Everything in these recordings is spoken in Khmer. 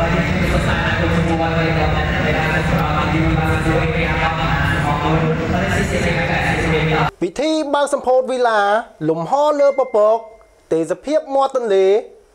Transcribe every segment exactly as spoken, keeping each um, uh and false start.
ពិធីបើកសម្ពោធវិឡាលំហលើពពកទេសភាពមាត់ទន្លេ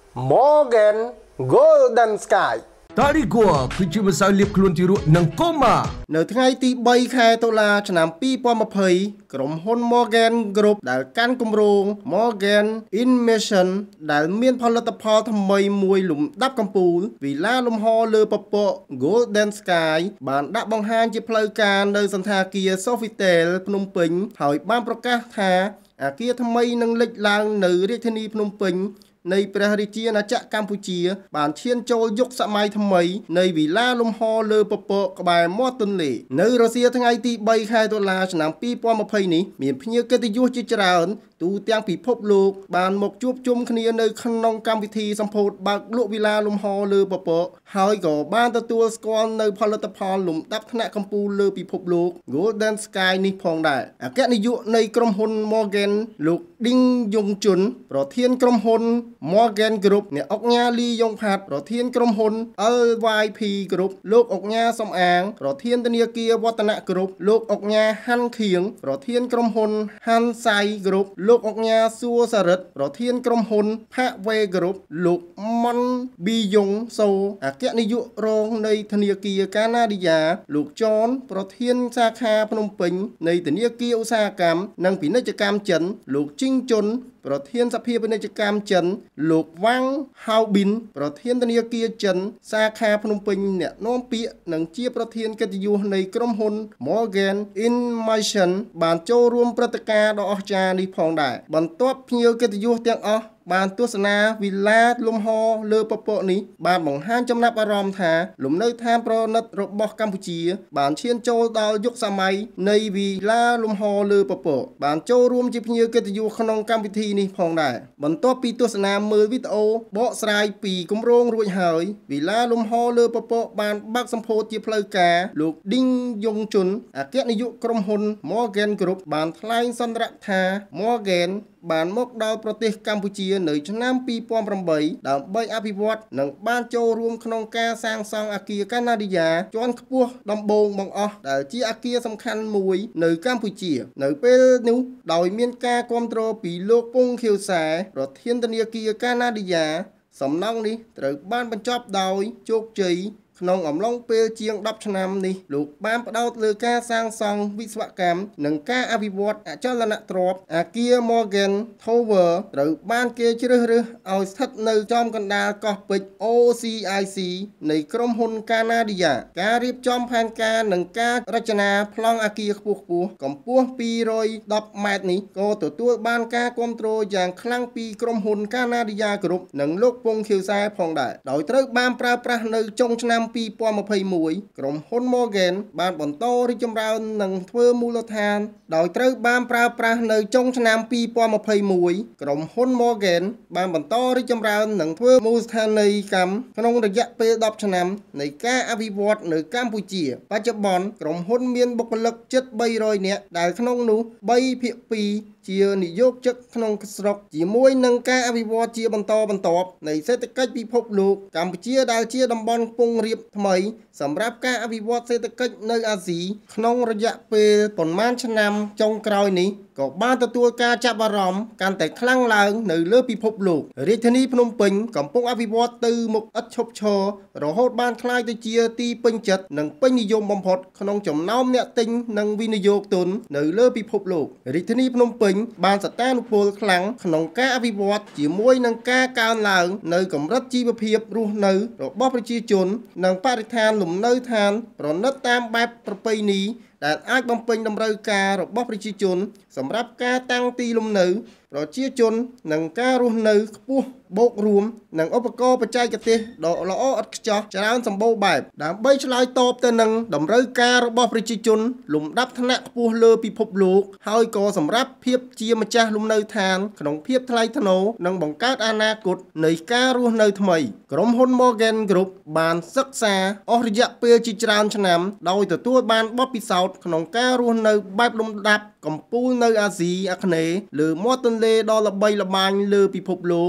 Morgan Golden Sky តារីគួគឺជាម្សៅលាបខ្លួនទារកនិងកូម៉ានៅថ្ងៃទី3ខែតុលាឆ្នាំពីរពាន់ម្ភៃក្រុមហ៊ុន Morgan Group ដែលកាន់គម្រោង Morgan Innovation ដែលមានផលិតផលថ្មីមួយលំដាប់កំពូលវិឡាលំហលើពពក Golden Sky បានដាក់បង្ហាញជាផ្លូវការនៅសន្តាគារ Sofitel ភ្នំពេញហើយបានប្រកាសថាអគារថ្មីនឹងលេចឡើងនៅរាជធានីភ្នំពេញនៃព្រះរាជាណាចក្រកម្ពុជាបានឈានចូលយុគសម័យថ្មីនៃវិឡាលំហលើពពកក្បែរមាត់ទន្លេនៅរសៀលថ្ងៃទី3ខែតុលាឆ្នាំពីរពាន់ម្ភៃនេះមានភ្ញៀវកិត្តិយសជាច្រើនទូទាំងពិភពលោកបានមកជួបជុំគ្នានៅក្នុងកម្មវិធីសម្ពោធបើកលក់វិឡាលំហលើពពកហើយក៏បានទទួលស្គាល់នៅផលិតផលលំដាប់ថ្នាក់កំពូលលើពិភពលោក Golden Sky នេះផងដែរអគ្គនាយកនៃក្រុមហ៊ុន Morgan លោកឌីងយុងជុនប្រធានក្រុមហ៊ុន Morgan Group អ្នកអុកញ៉ាលីយ៉ុងផាត់ប្រធានក្រុមហ៊ុន អិល វ៉ាយ ភី Group លោកអុកញ៉ាសំអាងប្រធានធនាគារវឌ្ឍន Group លោកអុកញ៉ាហាន់ខៀងប្រធានក្រុមហ៊ុនហាន់សៃ Group លោកអុកញ៉ាសួរសារ៉ិតប្រធានក្រុមហ៊ុនផាក់វេ Group លោកម៉ុនប៊ីយ៉ុងសូអគ្គនាយករងនៃធនាគារកាណាឌីយ៉ាលោកចនប្រធានសាខាភ្នំពេញនៃធនាគារឧស្សាហកម្មនិងពាណិជ្ជកម្មចិនលោកជីងជុនប្រធានសភាពាណិជ្ជកម្មចិនលោកវ៉ាំងហៅប៊ីនប្រធានធនាគារចិនសាខាភ្នំពេញអ្នកនាំពាក្យនិងជាប្រធានកិត្តិយសនៃក្រុមហ៊ុន Morgan Innovation បានចូលរួមព្រឹត្តិការណ៍ដ៏អស្ចារ្យនេះផងដែរបន្ទាប់ភ្ញៀវកិត្តិយសទាំងអស់បានទស្សនាវិឡាលំហលើពពកនេះបានបង្ហាញចំណាប់អារម្មណ៍ថាលំនៅឋានប្រណិតរបស់កម្ពុជាបានឈានចូលដល់យុគសម័យនៃវិឡាលំហលើពពកបានចូលរួមជាភ្ញៀវកិត្តិយសក្នុងកម្មវិធីនេះផងដែរបន្ទាប់ពីទស្សនាមើលវីដេអូបកស្រាយពីគម្រោងរួចហើយវិឡាលំហលើពពកបានបើកសម្ពោធជាផ្លូវការលោកឌីងយុងជុនអគ្គនាយកក្រុមហ៊ុន Morgan Group បានថ្លែងសន្ទរថា Morganបានមកដល់ប្រទេសកម្ពុជានៅឆ្នាំពីរពាន់ប្រាំបីដើម្បីអភិវឌ្ឍនិងបានចូលរួមក្នុងការសាងសង់អគារកាណាឌីយ៉ាជាន់ខ្ពស់ដំបូងបង្អស់ដែលជាអគារសំខាន់មួយនៅកម្ពុជានៅពេលនោះដោយមានការគាំទ្រពីលោកពងខៀវសែប្រធានធនាគារកាណាឌីយ៉ាសំណង់នេះត្រូវបានបញ្ចប់ដោយជោគជ័យក្នុងអំឡុងពេលជាងដប់ឆ្នាំនេះលោកបានផ្ដោតលើការសាងសង់វិស្វកម្មនិងការអភិវឌ្ឍអចលនទ្រព្យអគារ Morgan Tower ត្រូវបានគេជ្រើសរើសឲ្យស្ថិតនៅចំកណ្ដាលកោះពេជ្រ អូ ស៊ី អាយ ស៊ី នៃក្រុមហ៊ុនកាណាឌីយ៉ាការរៀបចំផែនការនិងការរចនាប្លង់អគារខ្ពស់ៗកម្ពស់ពីររយដប់ម៉ែត្រនេះក៏ទទួលបានការគាំទ្រយ៉ាងខ្លាំងពីក្រុមហ៊ុនកាណាឌីយ៉ាគ្រប់និងលោកពងខៀវសែផងដែរដោយត្រូវបានប្រើប្រាស់នៅចុងឆ្នាំពីរពាន់ម្ភៃមួយក្រុមហ៊ុន Morgan បានបន្តរីកចម្រើននិងធ្វើមូលដ្ឋានដោយត្រូវបានប្រើប្រាស់នៅចុងឆ្នាំពីរពាន់ម្ភៃមួយក្រុមហ៊ុន Morgan បានបន្តរីកចម្រើននិងធ្វើមូលដ្ឋានីយកម្មក្នុងរយៈពេលដប់ឆ្នាំនៃការអភិវឌ្ឍនៅកម្ពុជាបច្ចុប្បន្នក្រុមហ៊ុនមានបុគ្គលិកជិតបីរយនាក់ដែលក្នុងនោះបីភាគពីរជានិយោជិកក្នុងស្រុកជាមួយនឹងការអភិវឌ្ឍជាបន្តបន្ទាប់នៃសេដ្ឋកិច្ចពិភពលោកកម្ពុជាដែលជាតំបន់ខ្ពង់រាបថ្មីសម្រាប់ការអភិវឌ្ឍសេដ្ឋកិច្ចនៅអាស៊ីក្នុងរយៈពេលប្រមាណឆ្នាំចុងក្រោយនេះក៏បានទទួលការចាប់អារម្មណ៍កាន់តែខ្លាំងឡើងនៅលើពិភពលោករាជធានីភ្នំពេញកំពុងអភិវឌ្ឍទៅមុខឥតឈប់ឈររហូតបានក្លាយទៅជាទីពេញចិត្តនិងពេញនិយមបំផុតក្នុងចំណោមអ្នកទិញនិងវិនិយោគទុននៅលើពិភពលោករាជធានីភ្នំពេញបានសក្តានុពលខ្លាំងក្នុងការអភិវឌ្ឍជាមួយនឹងការកើនឡើងនៅកម្រិតជីវភាពរស់នៅរបស់ប្រជាជននិងបរិស្ថានលំនៅឋានប្រណិតតាមបែបប្រពៃណីដែលអាចបំពេញតម្រូវការរបស់ប្រជាជនសម្រាប់ការតាំងទីលំនៅប្រជាជននិងការរស់នៅខ្ពស់បូករួមនិងឧបករណ៍បច្ចេកទេសដ៏ល្អឥតខ្ចោះច្រើនសម្បូរបែបដើម្បីឆ្លើយតបទៅនឹងតម្រូវការរបស់ប្រជាជនលំដាប់ថ្នាក់ខ្ពស់លើពិភពលោកហើយក៏សម្រាប់ភាពជាម្ចាស់លំនៅឋានក្នុងភាពថ្លៃថ្នូរនិងបង្កើតអនាគតនៃការរស់នៅថ្មីក្រុមហ៊ុន Morgan Group បានសិក្សាអស់រយៈពេលជាច្រើនឆ្នាំដោយទទួលបានបទពិសោធន៍ក្នុងការរស់នៅបែបលំដាប់កំពូលនៅអាស៊ីអាគ្នេយ៍លើមាត់ទន្លេដ៏ល្បីល្បាញលើពិភពលោកដែលបាន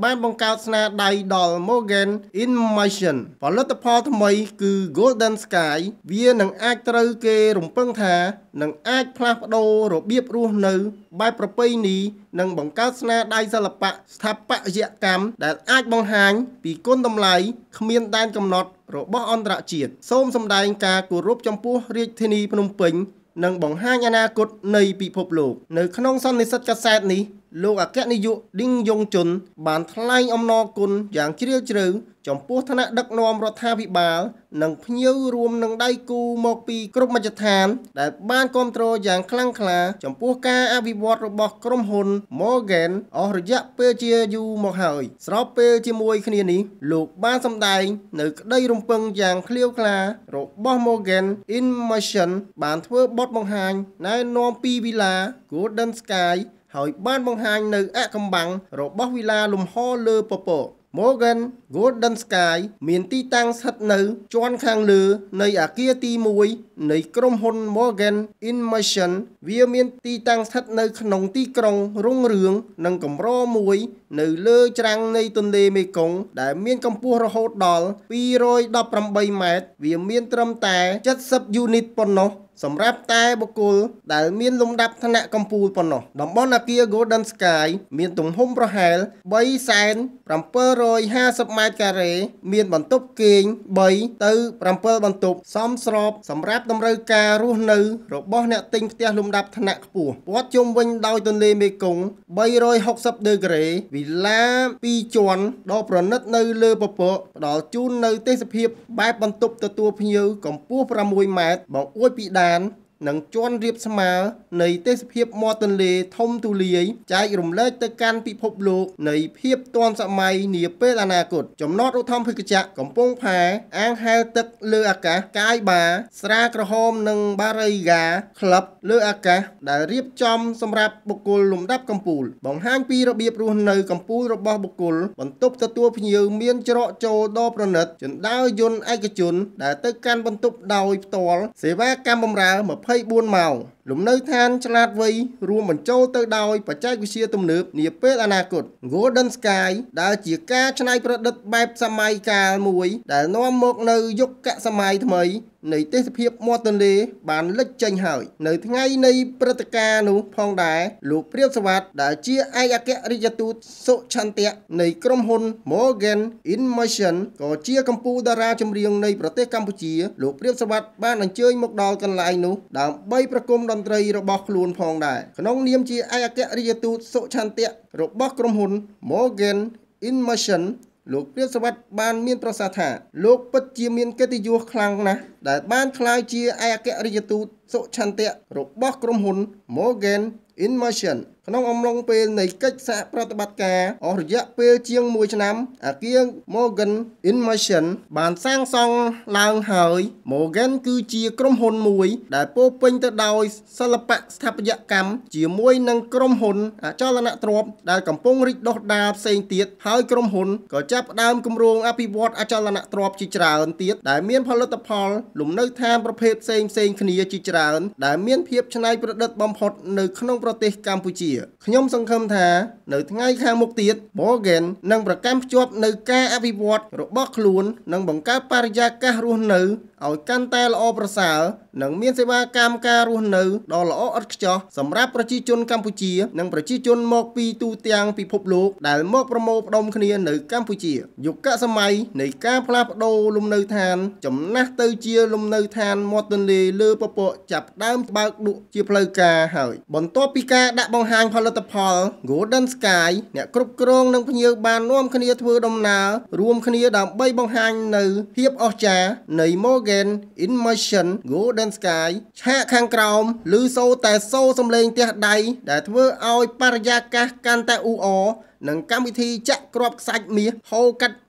បានបង្កើតស្នាដៃដល់ Morgan Innovation ផលិតផលថ្មីគឺ Golden Sky វានឹងអាចត្រូវគេរំពឹងថានឹងអាចផ្លាស់ប្ដូររបៀបរស់នៅបែបប្រពៃណីនិងបង្កើតស្នាដៃសិល្បៈស្ថាបត្យកម្មដែលអាចបង្ហាញពីគុណតម្លៃគ្មានដែនកំណត់របស់អន្តរជាតិសូមសម្ដែងការគោរពចំពោះរាជធានីភ្នំពេញនិងបង្ហាញអនាគតនៃពិភពលោកនៅក្នុងសន្និសីទកាសែតនេះលោកអគ្គនាយកឌីងយ៉ុងជុនបានថ្លែងអំណរគុណយ៉ាងជ្រាលជ្រៅចំពោះឋានៈដឹកនាំរដ្ឋាភិបាលនិងភ្ញៀវរួមនឹងដៃគូមកពីគ្រប់មជ្ឈដ្ឋានដែលបានគាំទ្រយ៉ាងខ្លាំងក្លាចំពោះការអភិវឌ្ឍរបស់ក្រុមហ៊ុន Morgan អស់រយៈពេលជាយូរមកហើយស្របពេលជាមួយគ្នានេះលោកបានសម្ដែងនៅក្តីរំពឹងយ៉ាងឃ្លាវខ្លារបស់ Morgan Innovation បានធ្វើបទបង្ហាញណែនាំពីវិឡា Golden Sky ហើយបានបង្ហាញនៅអកម្បាំងរបស់វិឡាលំហលើពពក Morgan Golden Sky មានទីតាំងស្ថិតនៅជាន់ខាងលើនៃអគារទីមួយនៃក្រុមហ៊ុន Morgan Innovation វាមានទីតាំងស្ថិតនៅក្នុងទីក្រុងរុងរឿងនិងកម្រមួយនៅលើច្រាំងនៃទន្លេមេគង្គដែលមានកម្ពស់រហូតដល់ពីររយដប់ប្រាំបីម៉ែត្រវាមានត្រឹមតែเจ็ดสิบយូនីតប៉ុណ្ណោះសម្រាប់តែបុគ្គលដែលមានលំដាប់ឋានៈកំពូលប៉ុណ្ណោះតំបន់អគារ Golden Sky មានទំហំប្រហែល បីសែនប្រាំពីររយហាសិបម៉ែត្រការ៉េមានបន្ទប់គេង បីទៅប្រាំពីរបន្ទប់សមស្របសម្រាប់តម្រូវការរស់នៅរបស់អ្នកទិញផ្ទះលំដាប់ឋានៈខ្ពស់ព័ទ្ធជុំវិញដោយទន្លេមេគង្គបីរយហុកសិបដឺក្រេវិឡាពីរជាន់ដ៏ប្រណិតនៅលើពពកផ្ដល់ជូននៅទេសភាពបែបបន្ទប់ទទួលភ្ញៀវកម្ពស់ប្រាំមួយម៉ែត្របង្អួចពីដាននិងជាន់រៀបស្មើនៃទេសភាពមាត់ទន្លេធំទូលាយចែករំលែកទៅកាន់ពិភពលោកនៃភាពទាន់សម័យនាពេលអនាគតចំណតឧទ្ធម្ភាគចក្រកំពង់ផែអាងហែលទឹកលើអាកាសកាយបាស្រាក្រហមនិងបារីហ្គាក្លឹបលើអាកាសដែលរៀបចំសម្រាប់បុគ្គលលំដាប់កំពូលបង្ហាញពីរបៀបរស់នៅកំពូលរបស់បុគ្គលបន្ទប់ទទួលភ្ញៀវមានច្រកចូលដ៏ប្រណិតជណ្ដើរយន្តឯកជនដែលទៅកាន់បន្ទប់ដោយផ្ទាល់សេវាកម្មបម្រើម្ភៃបួនម៉ោងលំនៅឋានឆ្លាតវៃរួមបញ្ចូលទៅដោយបច្ចេកវិទ្យាទំនើបនាពេលអនាគត Golden Sky ដែលជាការច្នៃប្រឌិតបែបសម័យកាលមួយដែលនាំមកនៅយុគសម័យថ្មីនៃទេសភាពមាត់ទន្លេបានលេចចេញហើយនៅថ្ងៃនៃព្រឹត្តិការណ៍នោះផងដែរលោកព្រាបសវត្ថដែលជាឯកអគ្គរដ្ឋទូតសុឆន្ទៈនៃក្រុមហ៊ុន Morgan Innovation ក៏ជាកម្ពុជាតារាចម្រៀងនៃប្រទេសកម្ពុជាលោកព្រាបសវត្ថបានអញ្ជើញមកដល់កន្លែងនោះដើម្បីប្រគំតន្ត្រីរបស់ខ្លួនផងដែរក្នុងនាមជាឯកអគ្គរដ្ឋទូតសុឆន្ទៈរបស់ក្រុមហ៊ុន Morgan Innovationលោកព្រាបសវត្ថបានមានប្រសាសន៍ថាលោកពិតជាមានកិត្តិយសខ្លាំងណាស់ដែលបានក្លាយជាឯកអគ្គរដ្ឋទូតសុឆន្ទៈរបស់ក្រុមហ៊ុន Morgan Innovation ក្នុងអំឡុងពេលនៃកិច្ចសហប្រតិបត្តិការអស់រយៈពេលជាងមួយឆ្នាំអគារ Morgan Innovation បានសាងសង់ឡើងហើយ Morgan គឺជាក្រុមហ៊ុនមួយដែលពោរពេញទៅដោយសិល្បៈស្ថាបត្យកម្មជាមួយនឹងក្រុមហ៊ុនអចលនទ្រព្យដែលកំពុងរីកដុះដាលផ្សេងទៀតហើយក្រុមហ៊ុនក៏ចាប់ផ្ដើមគម្រោងអភិវឌ្ឍអចលនទ្រព្យជាច្រើនទៀតដែលមានផលិតផលលំនៅឋានប្រភេទផ្សេងផ្សេងគ្នាជាច្រើនដែលមានភាពច្នៃប្រឌិតបំផុតនៅក្នុងប្រទេសកម្ពុជាខ្ញុំសង្ឃឹមថានៅថ្ងៃខាងមុខទៀត Morgan នឹងប្រកាន់ភ្ជាប់នៅការអភិវឌ្ឍរបស់ខ្លួននិងបង្កើតបរិយាកាសរស់នៅឲ្យកាន់តែល្អប្រសើរនិងមានសេវាកម្មការរស់នៅដ៏ល្អឥតខ្ចោះសម្រាប់ប្រជាជនកម្ពុជានិងប្រជាជនមកពីទូទាំងពិភពលោកដែលមកប្រមូលផ្ដុំគ្នានៅកម្ពុជាយុគសម័យនៃការផ្លាស់ប្ដូរលំនៅឋានចំណាស់ទៅជាលំនៅឋានមាត់ទន្លេលើពពកចាប់ដើមបើកឌុកជាផ្លូវការហើយបន្ទាប់ពីការដាក់បង្ហាញផលិតផល Golden Sky អ្នកគ្រប់គ្រងនិងភ្ញៀវបាននាំគ្នាធ្វើដំណើររួមគ្នាដើម្បីបង្ហាញនៅភាពអស្ចារ្យនៃ Morgan Innovation Golden Sky ឆាកខាងក្រោមឬសូរតែសូរសំឡេងទះដៃដែលធ្វើឲ្យបរិយាកាសកាន់តែអ៊ូអរនិងកម្មវិធីចាក់គ្រាប់ខ្សាច់មាសហូរកាត់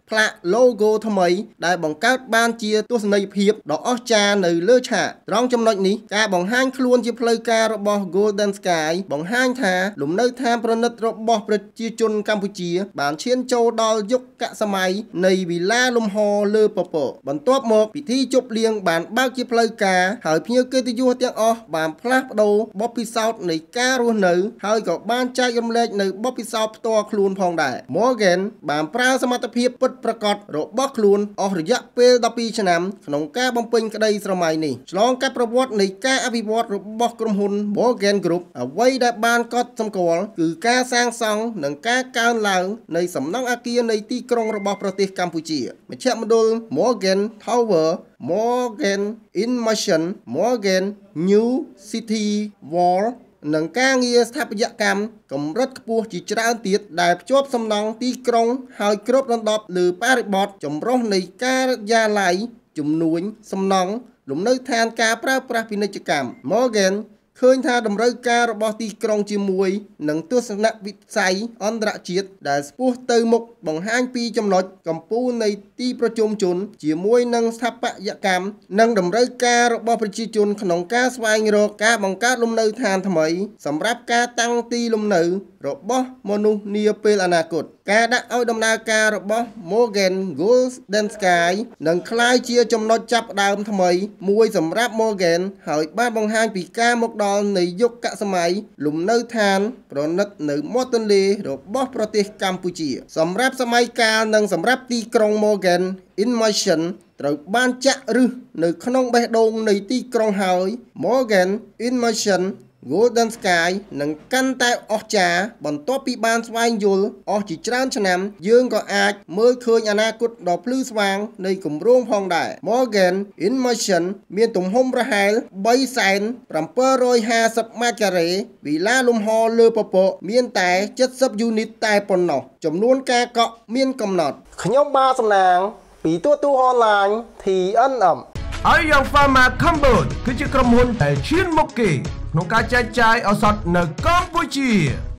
ផ្លាក logo ថ្មីដែលបង្កើតបានជាទស្សនីយភាពដ៏អស្ចារ្យនៅលើឆាកត្រង់ចំណុចនេះការបង្ហាញខ្លួនជាផ្លូវការរបស់ Golden Sky បង្ហាញថាលំនៅឋានប្រណិតរបស់ប្រជាជនកម្ពុជាបានឈានចូលដល់យុគសម័យនៃវិឡាលំហលើពពកបន្ទាប់មកពិធីជប់លៀងបានបើកជាផ្លូវការហើយភ្ញៀវកិត្តិយសទាំងអស់បានផ្លាស់ប្ដូរបទពិសោធន៍នៃការរស់នៅហើយក៏បានចែករំលែកនៅបទពិសោធន៍ផ្ទាល់ខ្លួនផងដែរ Morgan បានប្រើសមត្ថភាពពិតប្រាកដរបស់ខ្លួនអស់រយៈពេលដប់ពីរឆ្នាំក្នុងការបំពេញក្តីស្រមៃនេះឆ្លងកាត់ប្រវត្តិនៃការអភិវឌ្ឍរបស់ក្រុមហ៊ុន Morgan Group អ្វីដែលបានកត់សម្គាល់គឺការសាងសង់និងការកើនឡើងនៃសំណង់អគារនៃទីក្រុងរបស់ប្រទេសកម្ពុជាមជ្ឈមណ្ឌល Morgan Tower Morgan Innovation Morgan New City Wall និងការងារស្ថាបត្យកម្មកម្រិតខ្ពស់ជាច្រើនទៀតដែលភ្ជាប់សំណង់ទីក្រុងហើយគ្របដណ្ដប់លើបរិបទចម្រុះនៃការិយាល័យជំនួញសំណង់លំនៅឋានការប្រើប្រាស់ពាណិជ្ជកម្ម Morgan ឃើញថាតម្រូវការរបស់ទីក្រុងជាមួយនឹងទស្សនវិស័យអន្តរជាតិដែលស្ពោះទៅមុខបង្ហាញពីចំណុចកំពូលនៃទីប្រជុំជនជាមួយនឹងស្ថាបត្យកម្មនិងតម្រូវការរបស់ប្រជាជនក្នុងការស្វែងរកការបង្កើតលំនៅឋានថ្មីសម្រាប់ការតាំងទីលំនៅរបស់មនុស្សនាពេលអនាគតការដាក់ឲ្យដំណើរការរបស់ Morgan Golden Sky នឹងក្លាយជាចំណុចចាប់ផ្ដើមថ្មីមួយសម្រាប់ Morgan ហើយបានបង្ហាញពីការមកដល់នៃយុគសម័យលំនៅឋានប្រណិតនៅមាត់ទន្លេរបស់ប្រទេសកម្ពុជាសម្រាប់សម័យកាលនិងសម្រាប់ទីក្រុង Morgan Innovation ត្រូវបានចាក់ឫសនៅក្នុងបេះដូងនៃទីក្រុងហើយ Morgan Innovation Golden Sky នឹងកាន់តែអស្ចារ្យបន្ទាប់ពីបានស្វែងយល់អស់ជាច្រើនឆ្នាំយើងក៏អាចមើលឃើញអនាគតដ៏ភ្លឺស្វាងនៃគម្រោងផងដែរ Morgan Innovation មានទំហំប្រហែល បីសែនប្រាំពីររយហាសិប ម៉ែត្រការ៉េវិឡាលំហលើពពកមានតែ ចិតសិប យូនីតតែប៉ុណ្ណោះចំនួនការកក់មានកំណត់ខ្ញុំបាទសំណាងពីទូទូអនឡាញ T N M Ayam Pharma Cambodia គឺជាក្រុមហ៊ុនដែលឈានមុខគេក្នុងការចែកចាយឱសថនៅកម្ពុជា